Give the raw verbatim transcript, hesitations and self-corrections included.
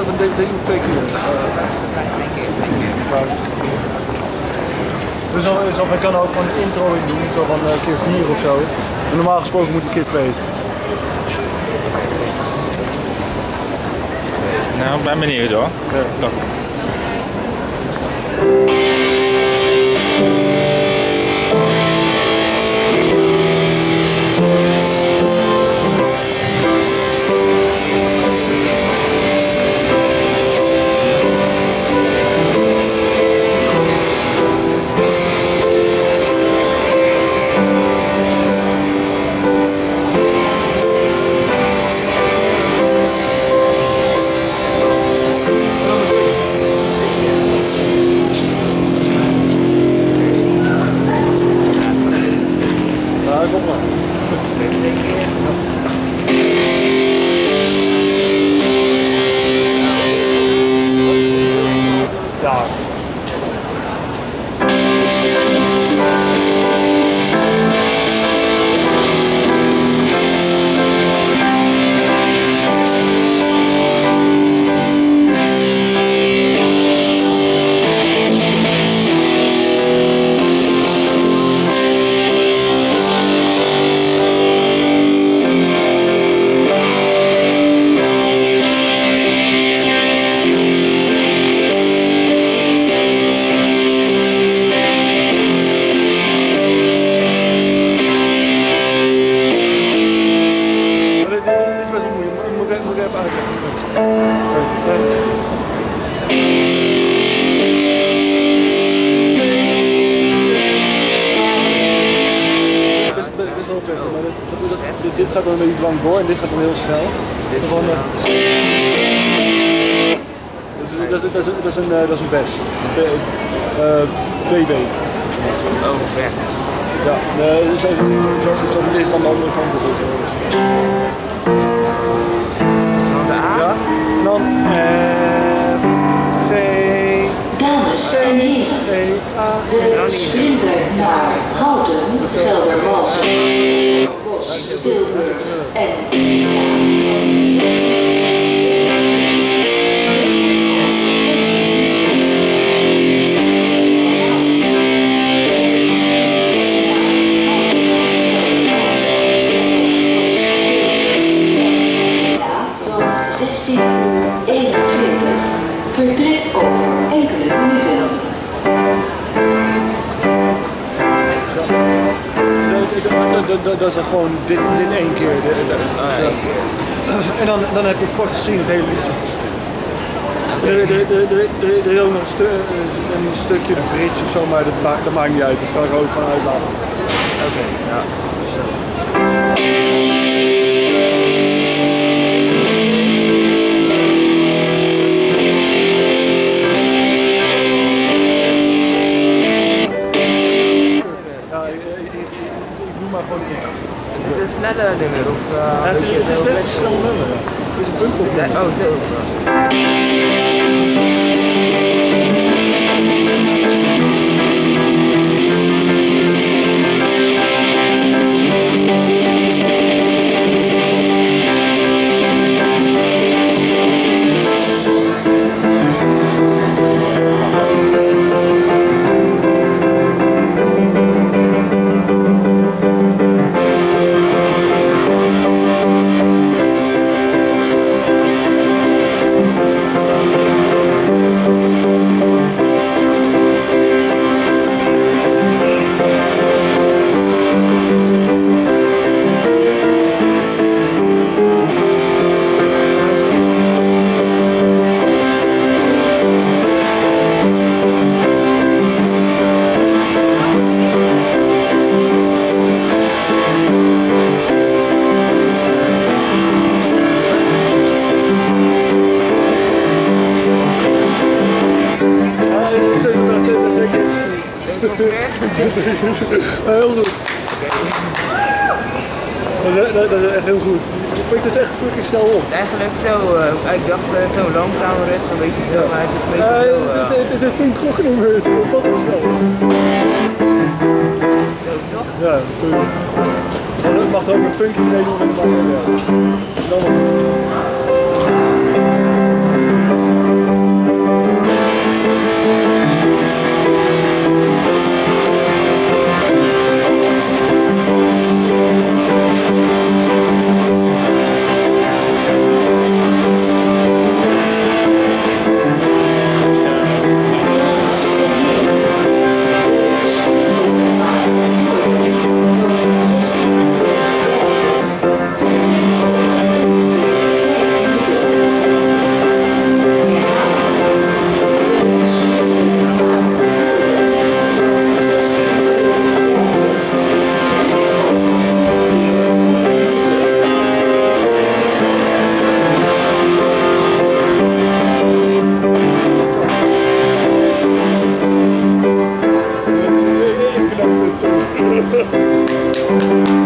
dat een beetje twee kilo? Dus dan, dus dan kan ook gewoon een intro in doen, zo van uh, keer vier of zo. En normaal gesproken moet je keer twee. Nou, ik ben benieuwd hoor. Ja. Toch. Dit gaat dan een beetje lang door en dit gaat dan heel snel. Dit gewoon, uh, dat, is, dat, is, dat, is een, uh, dat is een bes. B, uh, B B. Oh, bes. Ja, uh, zo, zo, zo, zo, dit is dan de andere kant op. Dan de A? Ja, en dan F, G, Dames en heren, de sprinter naar Houten, Geldermalsen, Tilburg en zestien uur eenenveertig vertrekt over enkele minuten. Dat is gewoon dit, dit één keer. De, de, de, oh, één keer. En dan, dan heb je praktisch gezien het hele liedje. Er is ook nog een, stu een stukje de bridge of zo, maar dat maakt, dat maakt niet uit. Dat kan ik ook gewoon uitlaten. Oké, okay, ja. Dus, uh... Is het een snelle nummer of? Uh, ja, het, is, het is best een snel nummer. Ja. Het is een bunkel. Oh, zo. Heel goed. Dat is, dat, dat is echt heel goed. Je pikt het echt fucking snel op. Eigenlijk zo, uh, ik dacht uh, zo langzaam rustig, een beetje zo, maar het is een beetje uh, zo. Uh... Het, het, het is een krokkennummer, het is wat het snel. Zo, toch? Ja, natuurlijk. Het mag er ook een funky mee doen, maar dat mag niet. Doei.